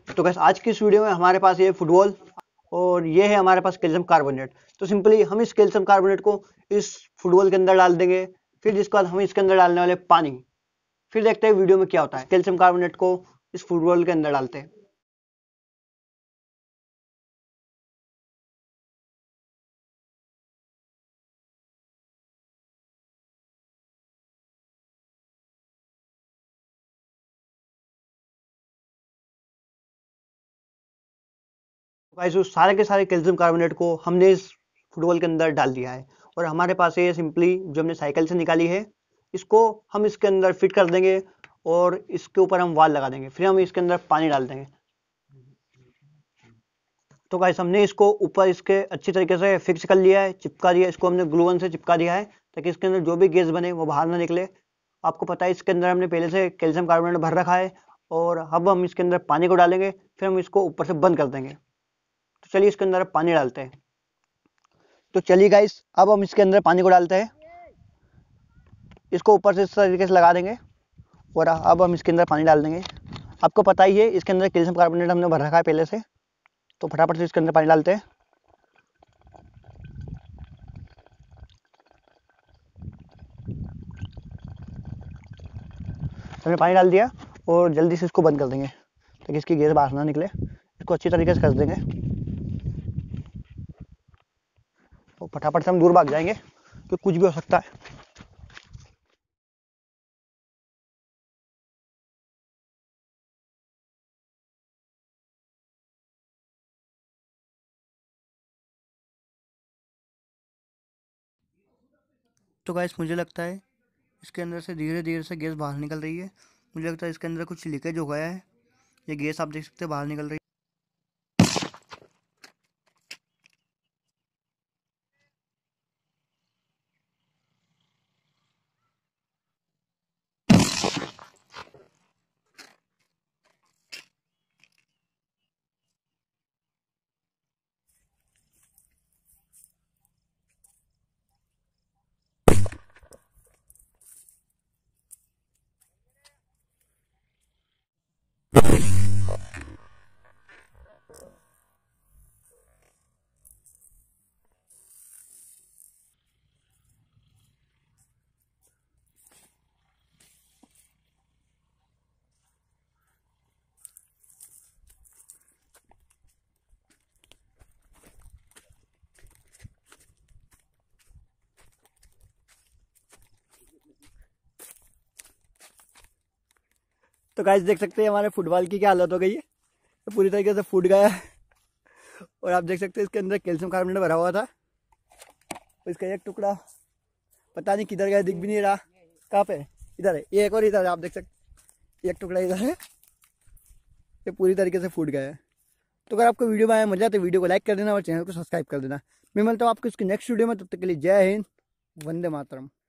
तो गाइस आज की इस वीडियो में हमारे पास ये फुटबॉल और ये है हमारे पास कैल्शियम कार्बोनेट। तो सिंपली हम इस कैल्शियम कार्बोनेट को इस फुटबॉल के अंदर डाल देंगे, फिर जिसके बाद हम इसके अंदर डालने वाले पानी। फिर देखते हैं वीडियो में क्या होता है। कैल्शियम कार्बोनेट को इस फुटबॉल के अंदर डालते हैं। गाइस उस सारे के सारे कैल्शियम कार्बोनेट को हमने इस फुटबॉल के अंदर डाल दिया है और हमारे पास ये सिंपली जो हमने साइकिल से निकाली है, इसको हम इसके अंदर फिट कर देंगे और इसके ऊपर हम वाल लगा देंगे। फिर हम इसके अंदर पानी डाल देंगे। तो गाइस हमने इसको ऊपर इसके अच्छी तरीके से फिक्स कर लिया है, चिपका दिया। इसको हमने ग्लू गन से चिपका दिया है ताकि इसके अंदर जो भी गैस बने वो बाहर ना निकले। आपको पता है इसके अंदर हमने पहले से कैल्शियम कार्बोनेट भर रखा है और अब हम इसके अंदर पानी को डालेंगे, फिर हम इसको ऊपर से बंद कर देंगे। तो चलिए इसके अंदर पानी डालते हैं। तो चलिए गाइस अब हम इसके अंदर पानी को डालते हैं। इसको ऊपर से इस तरीके से लगा देंगे और अब हम इसके अंदर पानी डाल देंगे। आपको पता ही है इसके अंदर कैल्शियम कार्बोनेट हमने भर रखा है पहले से। तो फटाफट से इसके अंदर पानी डालते हैं। हमने पानी डाल दिया और जल्दी से इसको बंद कर देंगे ताकि इसकी गैस बाहर ना निकले। इसको अच्छी तरीके से कर देंगे तो फटाफट से हम दूर भाग जाएंगे तो कुछ भी हो सकता है। तो गाइस मुझे लगता है इसके अंदर से धीरे धीरे से गैस बाहर निकल रही है। मुझे लगता है इसके अंदर कुछ लीकेज हो गया है। ये गैस आप देख सकते हैं बाहर निकल रही है। तो गाइस देख सकते हैं हमारे फुटबॉल की क्या हालत हो गई है। तो पूरी तरीके से फूट गया है और आप देख सकते हैं इसके अंदर कैल्शियम कार्बोनेट भरा हुआ था। तो इसका एक टुकड़ा पता नहीं किधर गया, दिख भी नहीं रहा। कहाँ पे? इधर है। ये एक और इधर है, आप देख सकते एक टुकड़ा इधर है। ये पूरी तरीके से फूट गया है। तो अगर आपको वीडियो में आया मजा तो वीडियो को लाइक कर देना और चैनल को सब्सक्राइब कर देना। मैं मिलता हूँ आपको इसकी नेक्स्ट वीडियो में। तब तक के लिए जय हिंद, वंदे मातरम।